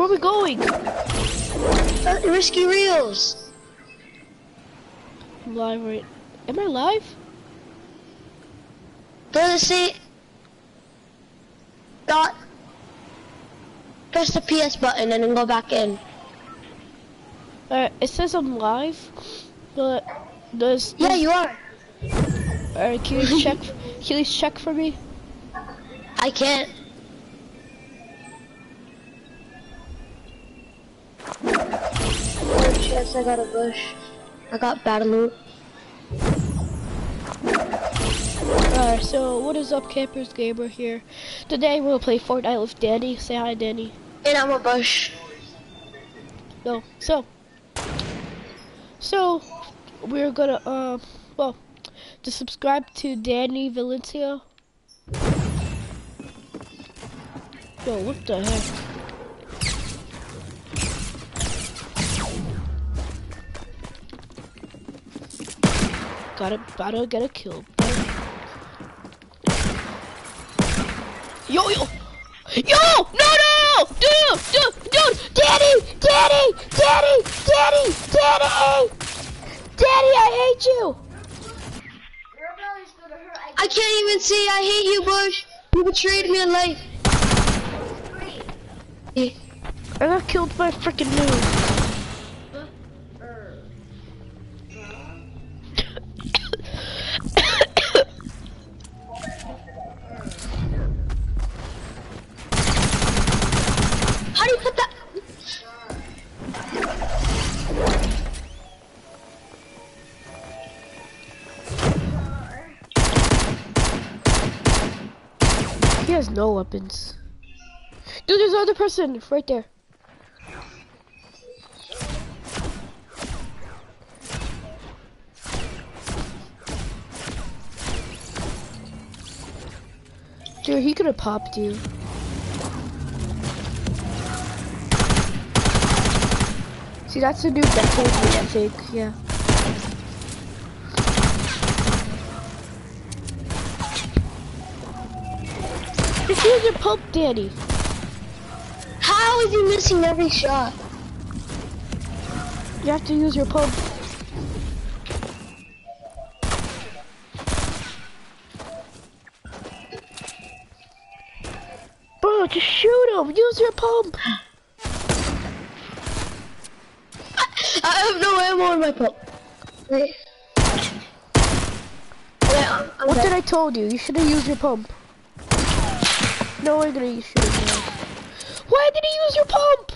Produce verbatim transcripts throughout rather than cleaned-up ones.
Where are we going? Uh, risky reels. I'm live right. Am I live? Does it say dot? Press the P S button and then go back in. Alright, it says I'm live, but does Yeah, you are. Alright, can you check? Can you please check for me? I can't. Oh, chest, I got a bush. I got battle loot. Alright, so what is up, Campers Gamer here. Today we'll play Fortnite with Danny. Say hi, Danny. And I'm a bush. No, so. So, we're gonna, uh, well, to subscribe to Danny Valencia. Yo, what the heck? Gotta, gotta get a kill. Yo, yo! Yo! No, no, no! Dude, dude, dude! Daddy! Daddy! Daddy! Daddy! Daddy! Daddy, I hate you! I can't even see. I hate you, Bush. You betrayed me in life. I got killed by a freaking noob. How do you put that? He has no weapons. Dude, there's another person right there. Dude, he could have popped you. See, that's the dude that told me, I think, yeah. Just use your pump, Danny. How is he missing every shot? You have to use your pump. Bro, just shoot him. Use your pump. I have no ammo in my pump. Wait. Wait, I'm, I'm What dead. did I told you? You should have used your pump. No, we're gonna use shoot him. Why did he use your pump?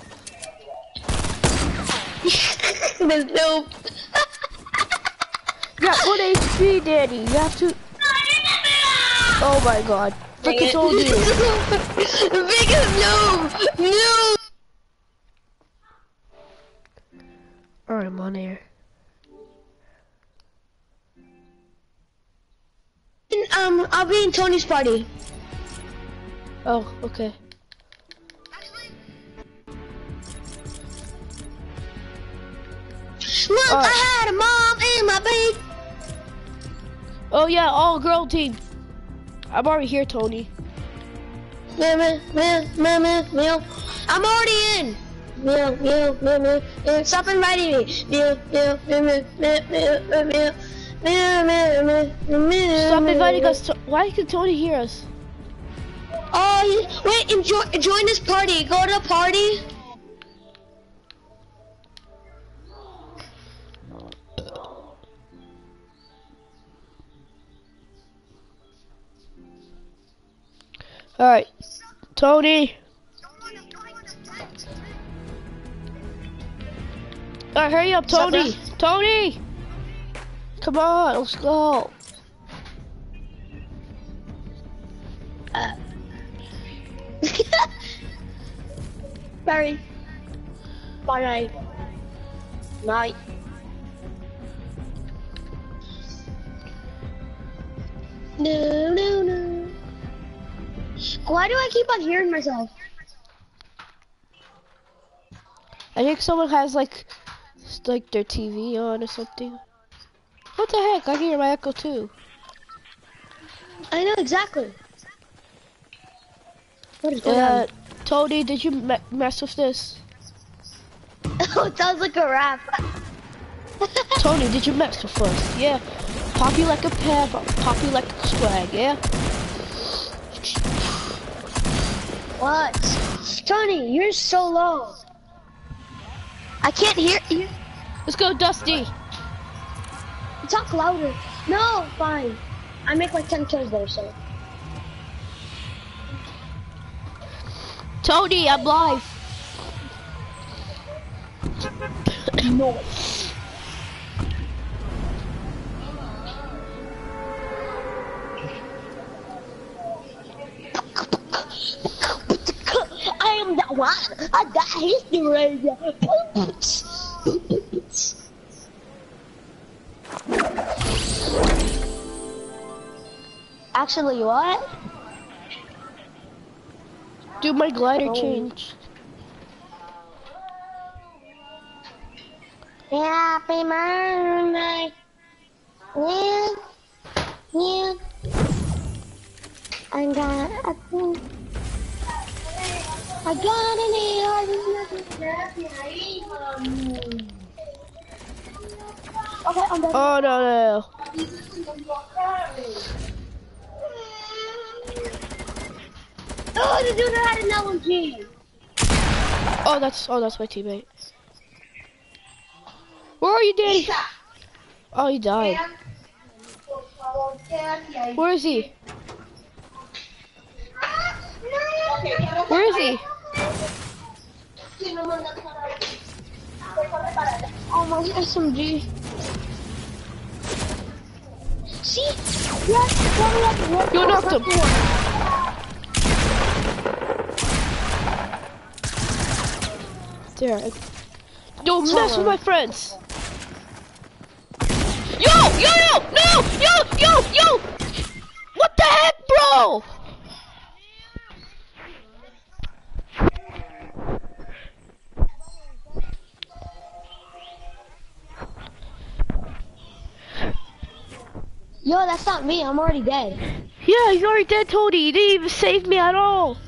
There's no. You got one H P, Danny. You have to. Oh my God! Freaking told you. Biggest noob. Noob. Alright, I'm on air. Um, I'll be in Tony's party. Oh, okay. Look, Alright. I had a mom and my baby. Oh yeah, all girl team. I'm already here, Tony. Meow, meow, meow, meow, meow, meow. I'm already in. Meow, meow, meow, meow, meow. Stop inviting me. Meow, meow, meow, meow, meow, meow, meow, meow. Meow, meow, meow, meow. Stop inviting us. To Why can Tony hear us? Oh, he- wait, enjoy, join this party. Go to the party. Alright, Tony. Alright, hurry up, Tony. Tony! Come on, let's go. Uh. Barry. Bye night. Night. No, no, no. Why do I keep on hearing myself? I think someone has like, s- like their T V on or something. What the heck? I can hear my echo too. I know exactly. What is going Uh, on? Tony, did you me mess with this? Oh, it sounds like a rap. Tony, did you mess with us? Yeah. Pop you like a pep, pop you like a swag, yeah? What? Tony, you're so low. I can't hear you. Let's go, Dusty. Talk louder. No, fine. I make like ten kills there, so. Tony, I'm live. No. I am the one. I got history. Actually, what? Dude, my glider Oh. changed. Happy birthday. Yeah. Yeah. I got a thing. I got an ear. Okay, I'm done. Oh, no, no. Oh, the dude had an L M G. Oh, that's, oh, that's my teammate. Where are you, Danny? Oh, he died. Where is he? Where is he? Oh my S M G. See? Yes, You knocked him. There. Don't mess with my friends. Yo, yo, yo, no, yo, yo, yo. What the heck, bro? Yo, that's not me. I'm already dead. Yeah, he's already dead, Tony. He didn't even save me at all.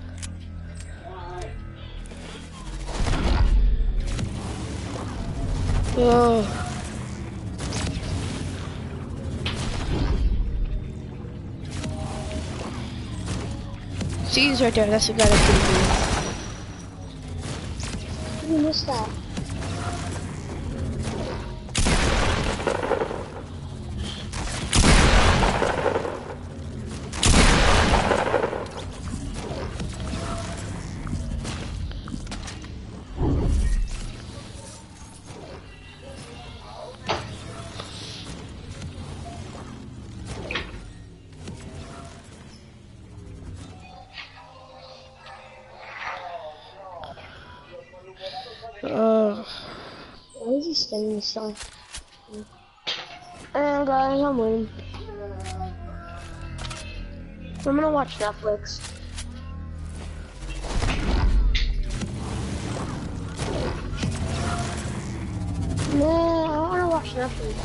Oh. See, he's right there. That's the guy that killed me. You missed that. Uh, Why is he staying this song? And guys, I'm winning. I'm gonna watch Netflix. No, I wanna watch Netflix.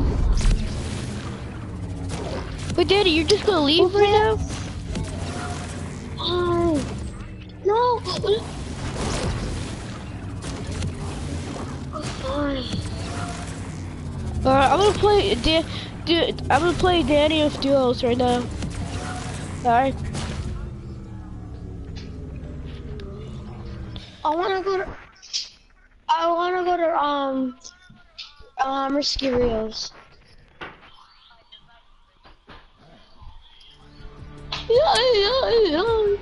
but Daddy, you're just gonna leave right now? Oh, no. Fine. Alright, I'm gonna play. Da dude, I'm gonna play Danny with duos right now. Alright. I wanna go to. I wanna go to um, um, Risky Rios. Yeah, yeah, yeah.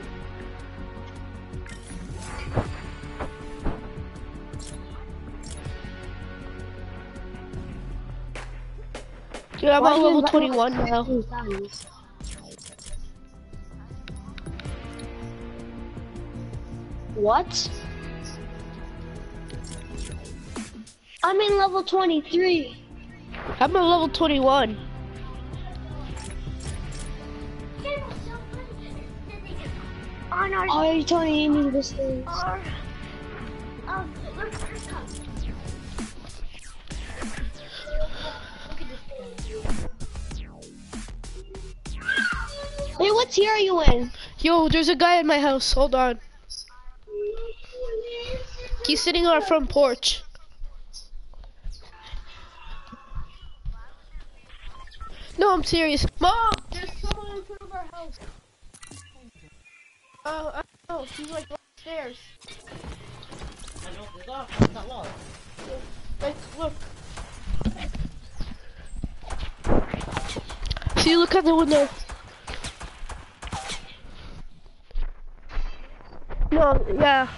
Dude, I'm Why at do you level let me twenty-one watch now. these guys? What? I'm in level twenty-three. I'm at level twenty-one. Oh, you're telling me this thing. Wait, what tier are you in? Yo, there's a guy in my house. Hold on. He's sitting on our front porch. No, I'm serious. Mom, there's someone in front of our house. Oh, I don't know. She's like upstairs. I know the dog. It's not low. Right, look. See, look at the window. No, yeah.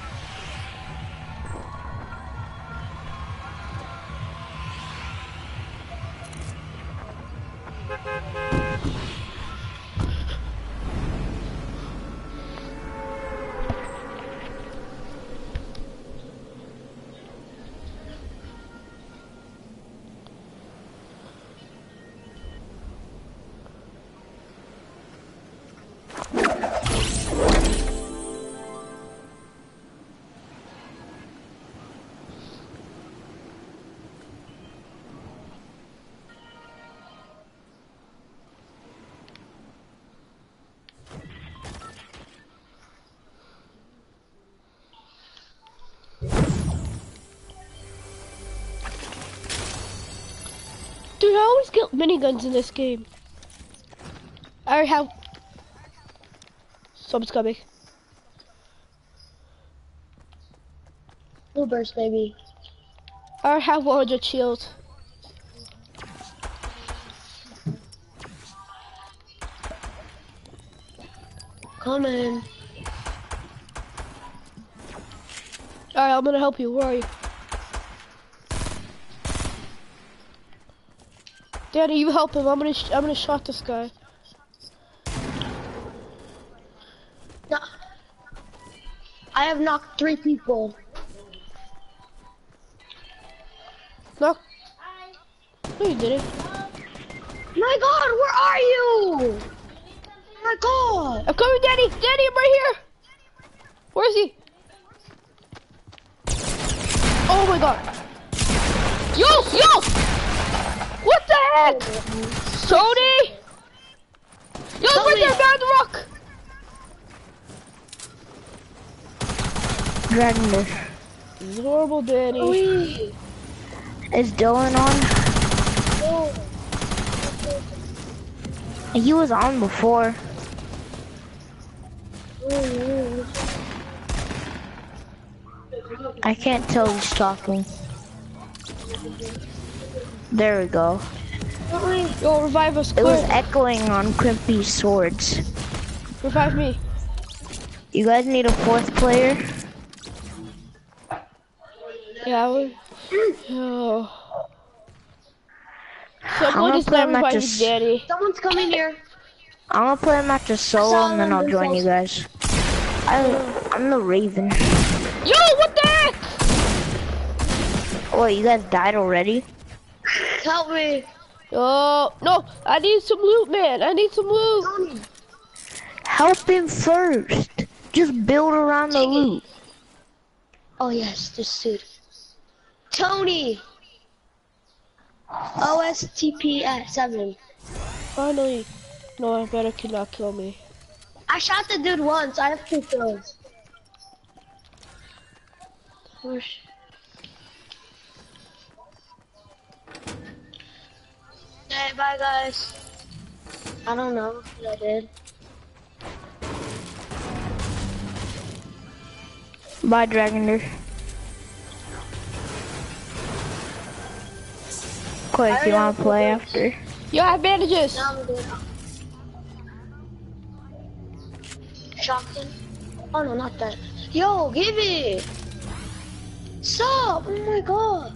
Dude, I always get miniguns in this game. I already have... Someone's coming. Blue burst, baby. I already have one hundred shields. Coming. Alright, I'm gonna help you. Where are you? Daddy, you help him. I'm gonna, sh I'm gonna shot this guy. No. I have knocked three people. No. No, you didn't. My God, where are you? My God. I'm coming, Daddy. Daddy, I'm right here. Where is he? Oh my God. Yo, yo. What the heck? Tony? Yo, it's right there, behind the rock. Dragging this. This is horrible, Danny. Wee. Is Dylan on? Oh. He was on before. I can't tell who's talking. There we go. Yo, revive us, It quick. was echoing on Crimpy's swords. Revive me. You guys need a fourth player? Yeah, I would. Oh. I'm Someone gonna is play not reviving matches. Daddy. Someone's coming here. I'm gonna play a match of solo and then I'll join you guys. I, I'm the Raven. Yo, what the heck? Oh, you guys died already? Help me. Oh, no, I need some loot, man. I need some loot. Tony. Help him first. Just build around the loot. Oh yes, this dude. Tony. O S T P at seven. Finally. No, I better cannot kill me. I shot the dude once. I have two kills. Push. Hey, bye guys. I don't know what I did. Bye, Dragonder. Quick, you wanna play after? Yo, I have bandages. Now I'm good. Shotgun. Oh no, not that. Yo, give it. Stop! Oh my God.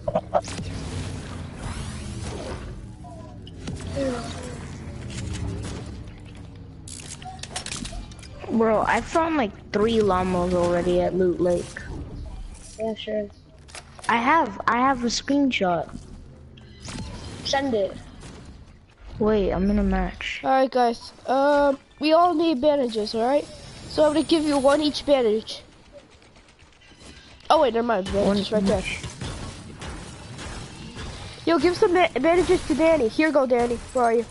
Bro, I found like three llamas already at Loot Lake. Yeah, sure. I have, I have a screenshot. Send it. Wait, I'm in a match. Alright, guys. Um, we all need bandages, alright? So I'm gonna give you one each bandage. Oh wait, never mind. Bandages right there. Yo, give some ba bandages to Danny. Here you go, Danny. Where are you?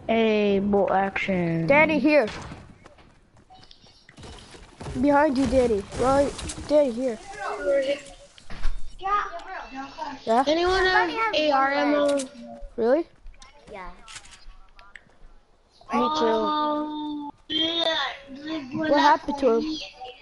Hey, bolt action. Danny, here. Behind you, Danny. Right, Danny, here. Yeah? Anyone have A R ammo? Really? Yeah. Me too. What happened to him?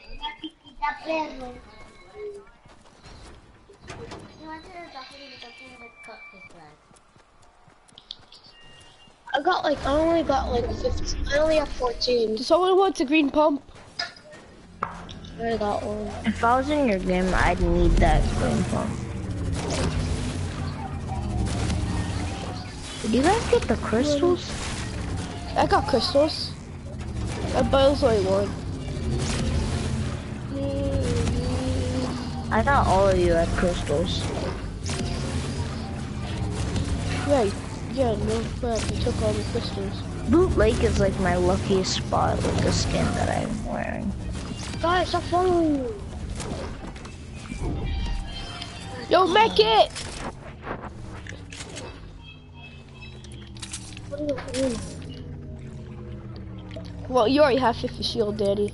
I got like, I only got like fifteen. I only have fourteen. Does someone want a green pump? I got one. If I was in your game, I'd need that green pump. Did you guys get the crystals? I got crystals. I but only one. I thought all of you had crystals. Right. Yeah, no crap. You took all the crystals. Loot Lake is like my luckiest spot with the skin that I'm wearing. Guys, stop following me. Yo, make it! What are you doing? Well, you already have fifty shield, Daddy.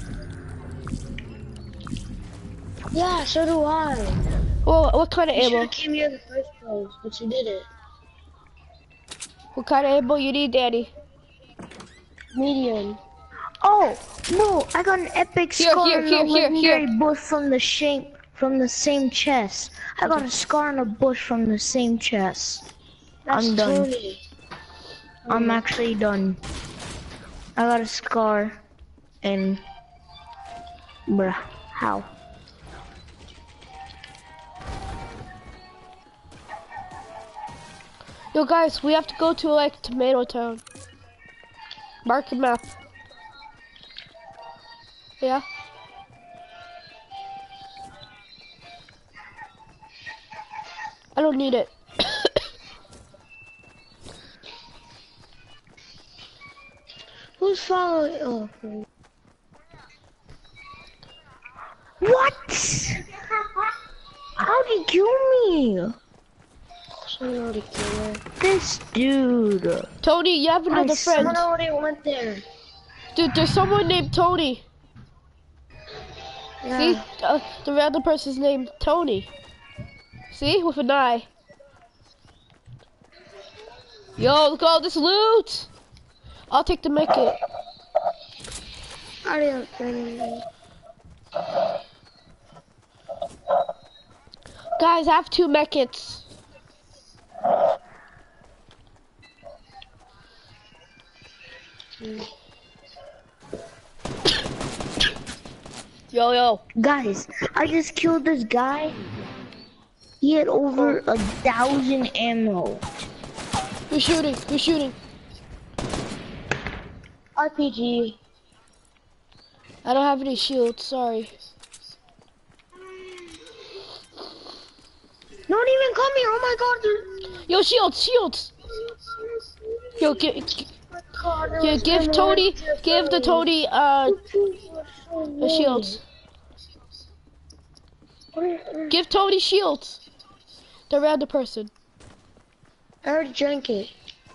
Yeah, so do I. Well, what kind of You should ammo? have came here in the first place, but you didn't. What kind of ammo you need, Daddy? Medium. Oh no! I got an epic Here, scar here, in here, a here, legendary here. bush from the shape from the same chest. I got a scar in a bush from the same chest. That's I'm done. Tony. I'm actually done. I got a scar, and bruh, how? Yo, guys, we have to go to like Tomato Town. Mark a map. Yeah. I don't need it. Who's following? Oh, okay. What? How'd he kill me? Someone already came there. This dude. Tony, you have another I friend. Someone already went there. Dude, there's someone named Tony. Yeah. See? Uh, the other person's named Tony. See? With an eye. Yo, look at all this loot! I'll take the make it. I already have friends. Guys, I have two mechits. Yo, yo. Guys, I just killed this guy. He had over a thousand ammo. Who's shooting? Who's shooting? R P G. I don't have any shields, sorry. Not even coming. Oh my god. Yo, shields, shields! Yo, give, yeah, give Tony, give the Tony, uh, the shields. Give Tony shields. The random person. I already drank it.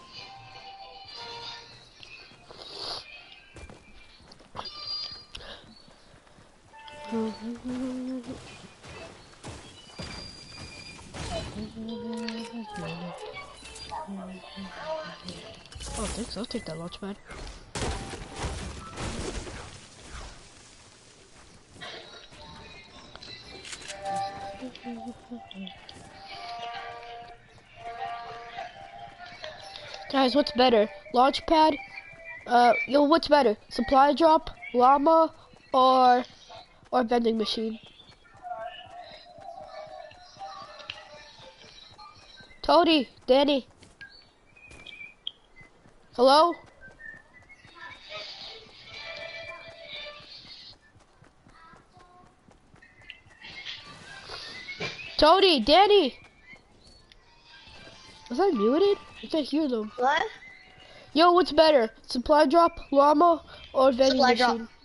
Oh, thanks. I'll take that launch pad. Guys, what's better? Launch pad? Uh, yo, what's better? Supply drop, llama, or or vending machine? Tony, Danny. Hello? Tony, Danny. Was I muted? I can't hear them. What? Yo, what's better? Supply drop, llama, or vending Supply machine? drop.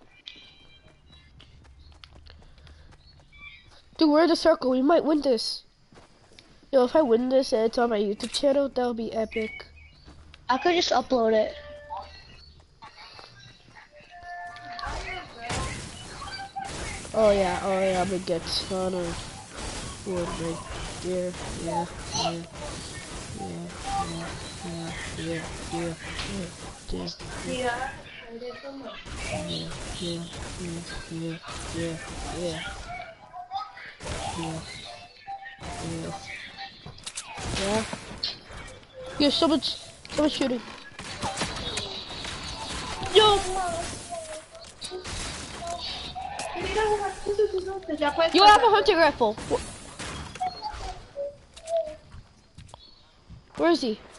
Dude, we're in the circle. We might win this. Yo, if I win this and it's on my YouTube channel, that'll be epic. I could just upload it. Oh yeah, oh yeah, I'm gonna get ton of wood right there. Yeah, yeah, yeah, yeah, yeah, yeah, yeah, yeah, yeah, yeah, yeah, yeah, yeah, yeah, yeah, yeah. Yeah, someone's, someone's shooting. Yo! You have a hunting rifle. Where is he?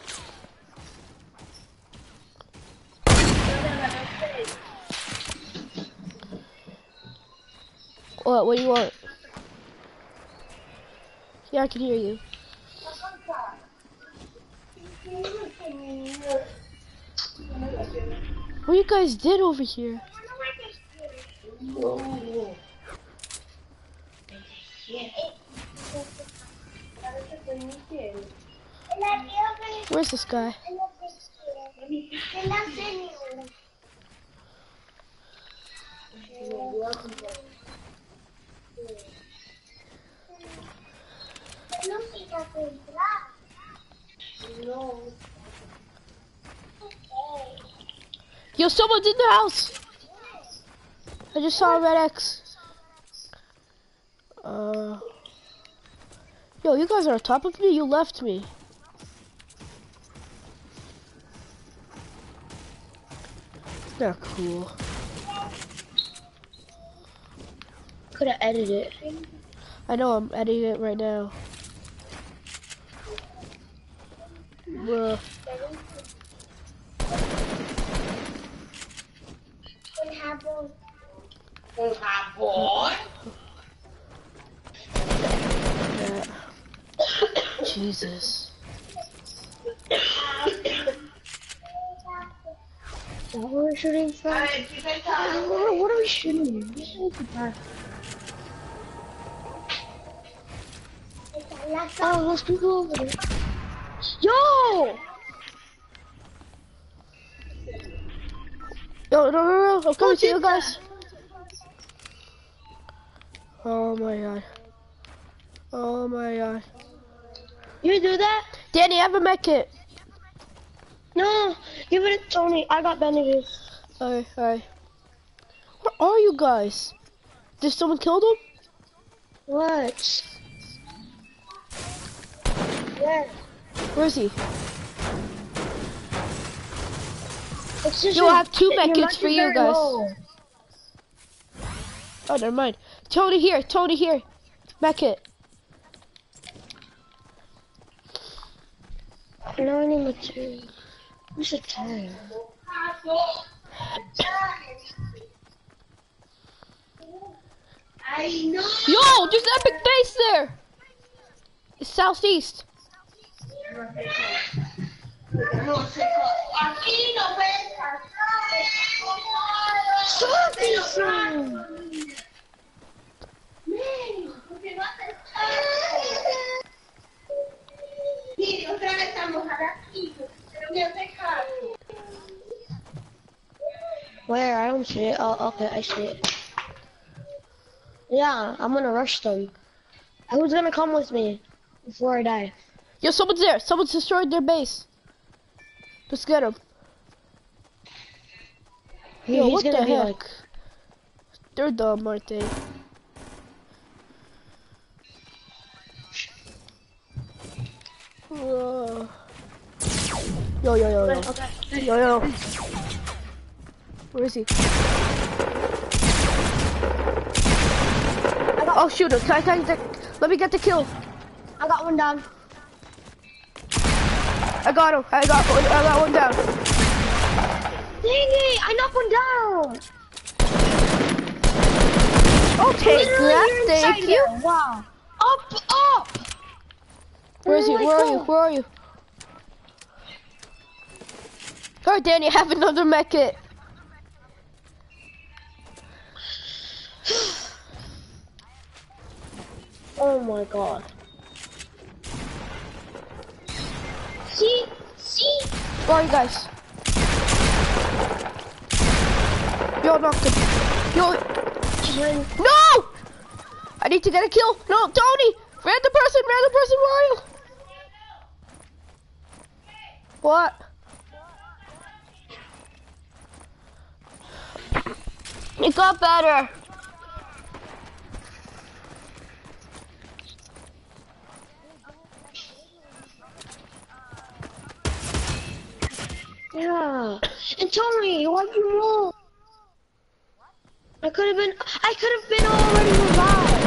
What? What do you want? Yeah, I can hear you. What you guys did over here? Where's this guy? Yo, someone's in the house! I just saw a red X. Uh... Yo, you guys are on top of me? You left me. Not cool. Could have edited it. I know, I'm editing it right now. Bruh. Yeah. Jesus. What are we shooting from? What, what are we shooting? Oh, those people over there. Yo! Yo, no, no, no, I'm coming to you guys. Oh my god. Oh my god. You do that? Danny, I have a med kit. No, give it to Tony. I got bandages. Alright, alright. Where are you guys? Did someone kill them? What? Where? Where is he? It's just Yo, I have two your med kits for you very guys. low. Oh, never mind. Tony here, Tony here. Med kit. No, I need material. Where's the time? I know. Yo, there's an epic base there. It's southeast. Stop this one. Where? I don't see it. Oh, okay, I see it. Yeah, I'm gonna rush them. Who's gonna come with me before I die? Yo, someone's there. Someone's destroyed their base. Let's get him. He, Yo, he's what gonna the be heck? like, They're dumb, aren't they? Uh, yo, yo, yo, yo. okay. Yo, yo. Where is he? Oh, shoot him. Can I, can I, let me get the kill. I got one down. I got him. I got one, I got one down. Dang it! I knocked one down. I'll take Literally, that. you're Thank inside you. there. Wow. Up, up. Where is he? Where do I Where are go? you? Where are you? Alright, Danny, I have another med kit. Oh my god. See? See? Where are you guys? Yo, knocked him. Yo. No! I need to get a kill. No, Tony! Random person, random person, where are you? What? It got better. Yeah. And Tony, why'd you move? I could have been, I could have been already revived.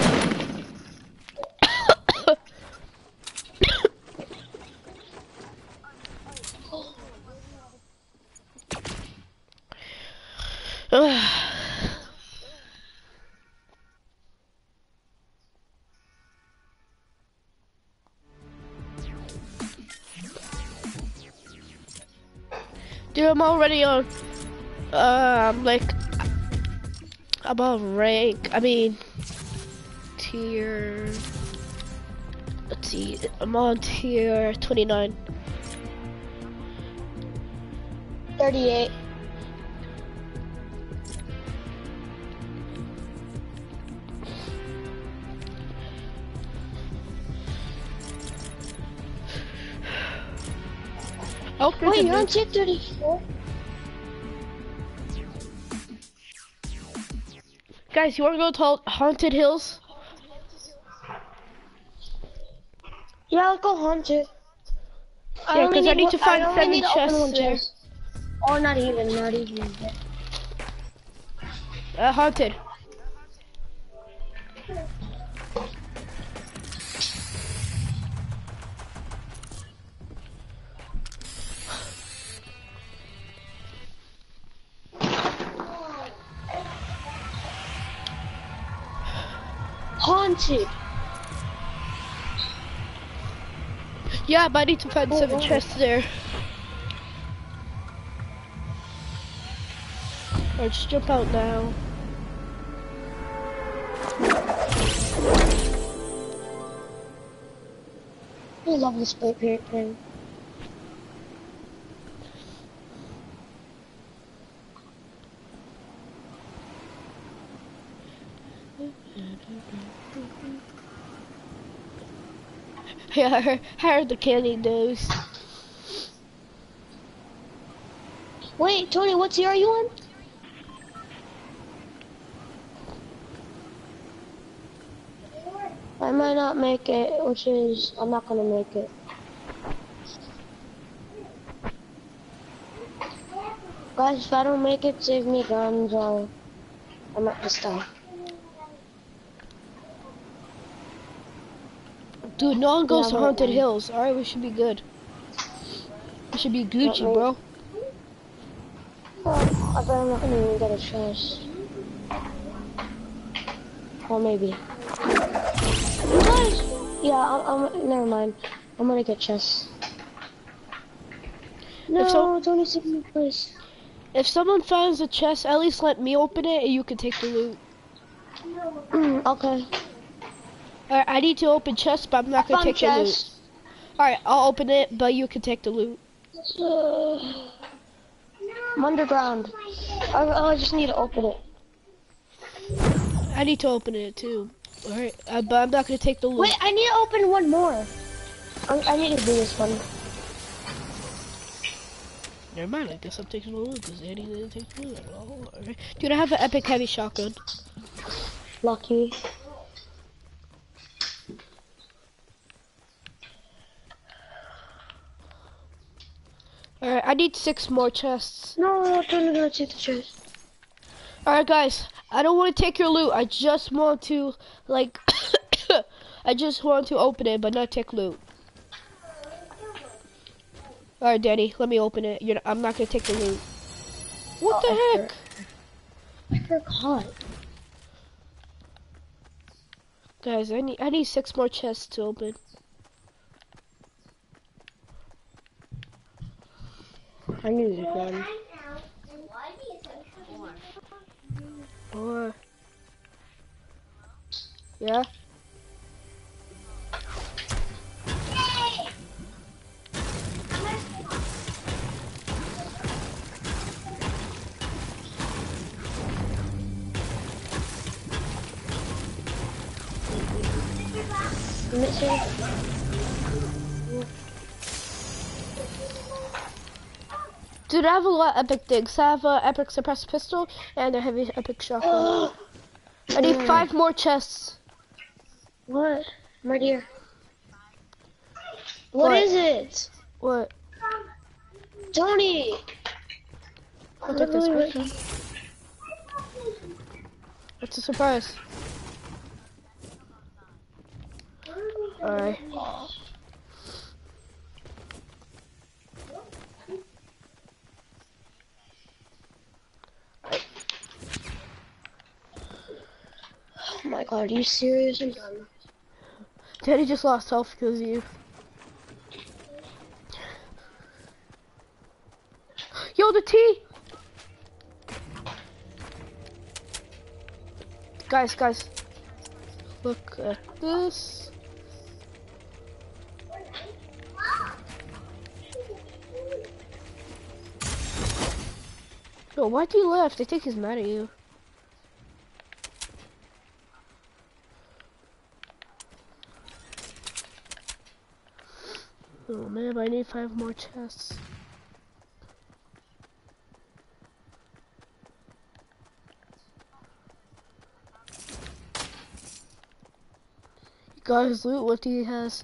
Dude, I'm already on, um, like, I'm on rank, I mean, tier, let's see, I'm on tier twenty-nine. thirty-eight. Oh, wait, you're on tier thirty-four? Guys, you wanna go to Haunted Hills? Yeah, I'll go haunted. Yeah, because I, I need to find I seven need to chests open one there. chest. Or not even, not even. Uh, haunted. Haunted. Yeah, but I need to find Oh, seven wow. chests there. Or just jump out now. I love this spray paint thing. Yeah, I heard, I heard the candy news. Wait, Tony, what tier are you on? I might not make it, which is, I'm not gonna make it. Guys, if I don't make it, save me guns or I might just die. Dude, no one goes Yeah, to but, Haunted um, Hills. Alright, we should be good. We should be Gucci, me. bro. Oh, I bet I'm not gonna even get a chest. Or maybe. Guys! Yeah, I'm, I'm, never mind. I'm gonna get chests. No, If so- Tony, save me, please. If someone finds a chest, at least let me open it and you can take the loot. Mm, okay. Alright, I need to open chests, but I'm not gonna Found take the loot. chest. Alright, I'll open it, but you can take the loot. Uh, I'm underground. I, I just need to open it. I need to open it too. Alright, uh, but I'm not gonna take the loot. Wait, I need to open one more. I, I need to do this one. Never mind, I guess I'm taking the loot because Danny didn't take the loot at all. Alright. Dude, I have an epic heavy shotgun. Lucky. Alright, I need six more chests. No, I'm totally gonna take the chest. Alright guys, I don't want to take your loot. I just want to, like, I just want to open it, but not take loot. Alright, Danny, let me open it. You're, I'm not gonna take the loot. What Oh, the I heck? I forgot. Guys, I need I need six more chests to open. I knew this one. Or yeah. Missing. Dude, I have a lot of epic things. I have a epic suppressed pistol and a heavy epic shotgun. I need five more chests. What? I'm right here. What? What is it? What? Tony! I'll take this person. What's a surprise? Alright. Oh my god, are you serious? I'm done. Daddy just lost health because of you. Yo, the T! Guys, guys. Look at this. Yo, why'd you left? I think he's mad at you. Oh man, I need five more chests. You guys loot what he has.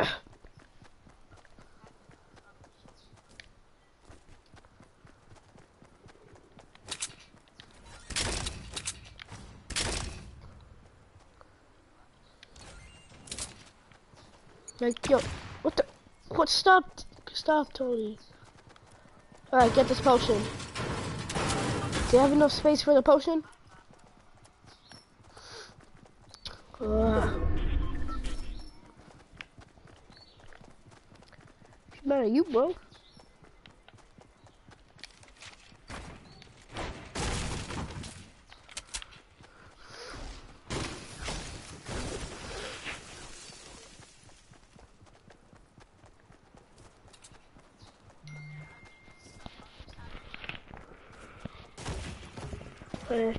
Like, yo, what the? What? Stop! Stop, Tony. Alright, get this potion. Do you have enough space for the potion? Ugh. What's the matter, you, bro? Uh,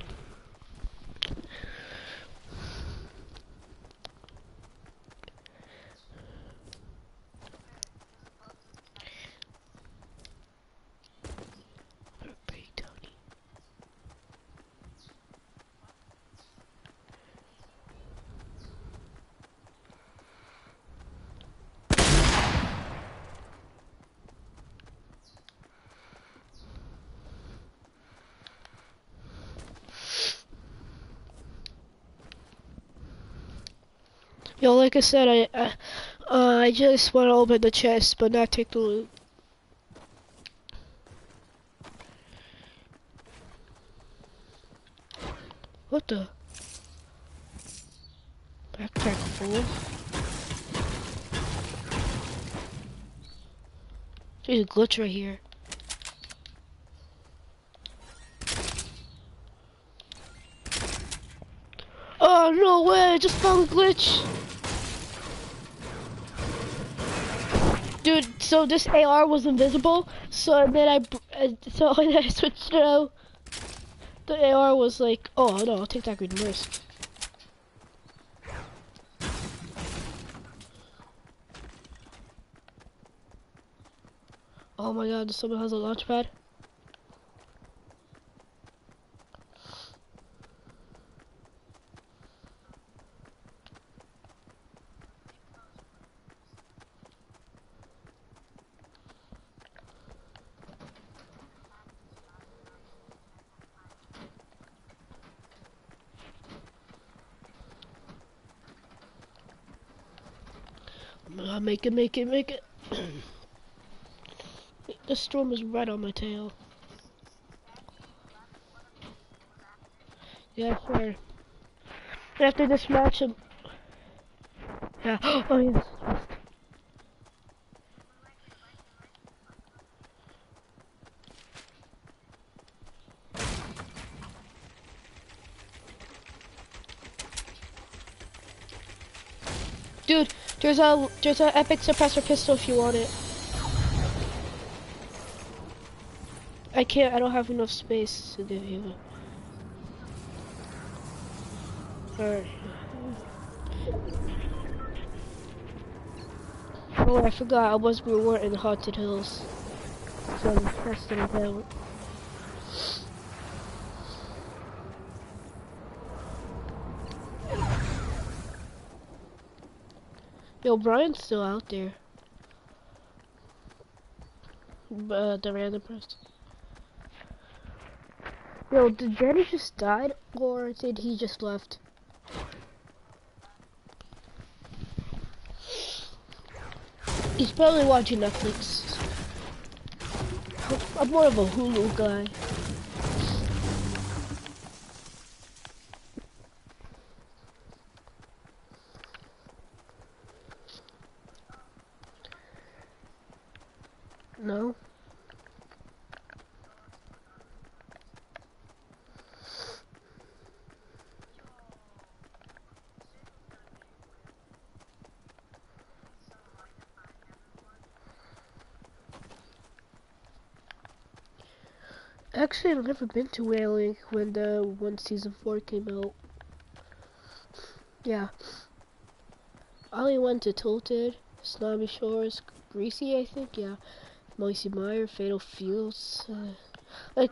Yo, like I said, I uh, uh, I just want to open the chest, but not take the loot. What the? Backpack full. There's a glitch right here. Oh no way! I just found a glitch. Dude, so this A R was invisible, so then I, uh, so then I switched it out. The A R was like, oh no, I'll take that green risk. Oh my god, someone has a launch pad. Uh, make it, make it, make it. The storm is right on my tail. Yeah, sure. After this match, I'm... yeah. Oh yes. Dude, there's a there's a epic suppressor pistol if you want it. I can't. I don't have enough space to give you it. Alright. Oh, I forgot. I was we were in Haunted Hills. So I'm testing it out. Yo, Brian's still out there. Uh, the random person. Yo, did Jenny just died, or did he just left? He's probably watching Netflix. I'm more of a Hulu guy. No? Actually, I've never been to Whaling when the when season four came out. Yeah. I only went to Tilted, Snobby Shores, Greasy, I think, yeah. Moisey Mire, Fatal Fields. Uh, like,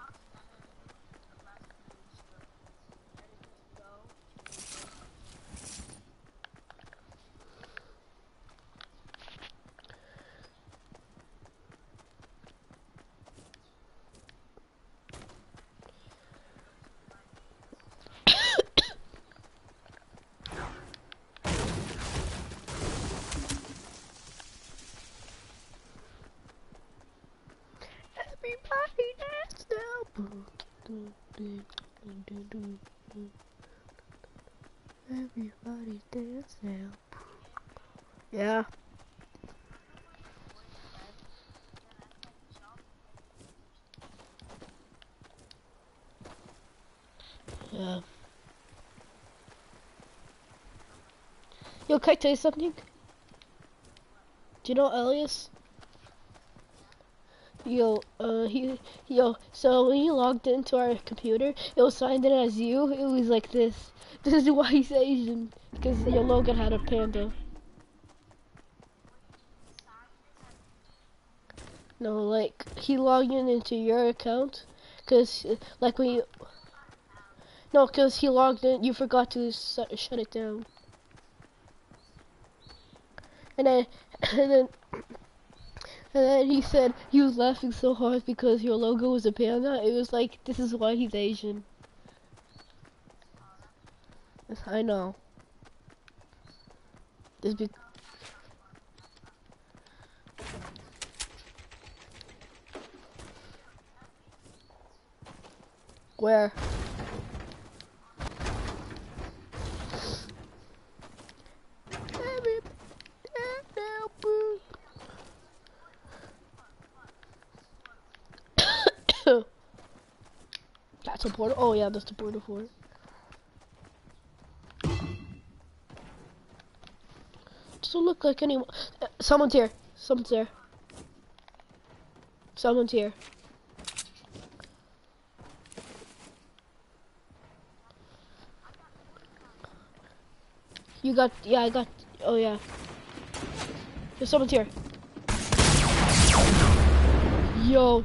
everybody dance now. Everybody dance now. Yeah. Yeah. Yo, can I tell you something? Do you know Elias? Yo, uh, he, yo, so when he logged into our computer, it was signed in as you. It was like this. This is why he's Asian. Because your Logan had a panda. No, like, he logged in into your account. Because, uh, like, when you... No, because he logged in, you forgot to shut it down. And then, and then... And then he said he was laughing so hard because your logo was a panda. It was like, this is why he's Asian. Yes, I know. This be Where? That's a portal. Oh yeah, that's the portal for it. Doesn't look like anyone. Uh, someone's here. Someone's there. Someone's here. You got, yeah, I got, oh yeah. There's someone's here. Yo.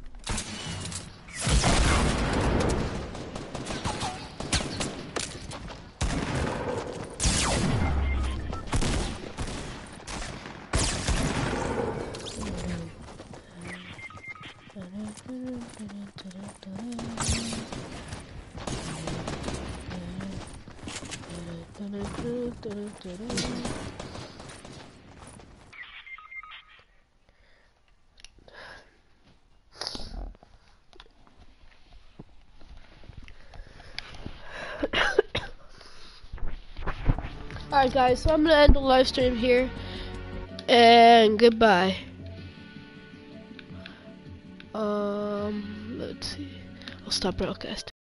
Alright guys, so I'm gonna end the live stream here, and goodbye. Um, let's see, I'll stop broadcasting.